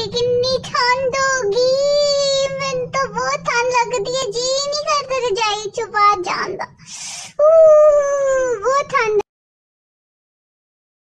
कितनी ठंड होगी। मैंने तो बहुत ठंड लगती है, जी नहीं करता रजाई चुपा जान दा।